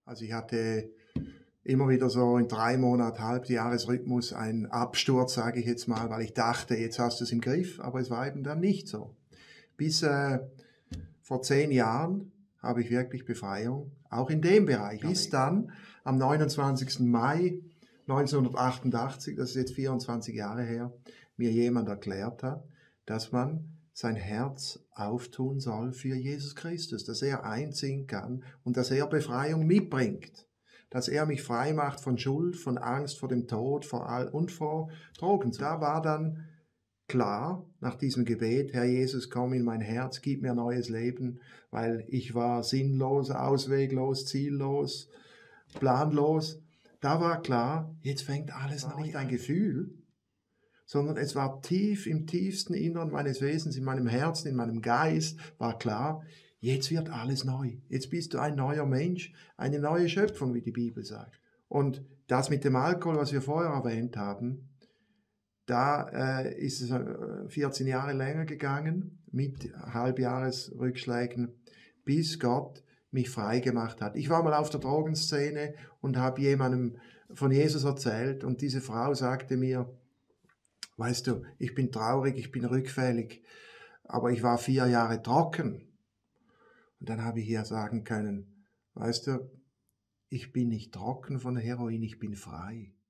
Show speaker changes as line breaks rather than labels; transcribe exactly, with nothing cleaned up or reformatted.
Also ich hatte immer wieder so in drei Monat, Halbjahresrhythmus einen Absturz, sage ich jetzt mal, weil ich dachte, jetzt hast du es im Griff, aber es war eben dann nicht so. Bis äh, vor zehn Jahren habe ich wirklich Befreiung, auch in dem Bereich. Bis dann am neunundzwanzigsten Mai neunzehnhundertachtundachtzig, das ist jetzt vierundzwanzig Jahre her, mir jemand erklärt hat, dass man sein Herz auftun soll für Jesus Christus, dass er einziehen kann und dass er Befreiung mitbringt, dass er mich frei macht von Schuld, von Angst vor dem Tod vor all, und vor Drogen. Da war dann klar, nach diesem Gebet, Herr Jesus, komm in mein Herz, gib mir neues Leben, weil ich war sinnlos, ausweglos, ziellos, planlos. Da war klar, jetzt fängt alles an, nicht ein Gefühl, sondern es war tief im tiefsten Innern meines Wesens, in meinem Herzen, in meinem Geist, war klar, jetzt wird alles neu. Jetzt bist du ein neuer Mensch, eine neue Schöpfung, wie die Bibel sagt. Und das mit dem Alkohol, was wir vorher erwähnt haben, da äh, ist es äh, vierzehn Jahre länger gegangen, mit Halbjahresrückschlägen, bis Gott mich frei gemacht hat. Ich war mal auf der Drogenszene und habe jemandem von Jesus erzählt und diese Frau sagte mir, weißt du, ich bin traurig, ich bin rückfällig, aber ich war vier Jahre trocken. Und dann habe ich ihr sagen können, weißt du, ich bin nicht trocken von Heroin, ich bin frei.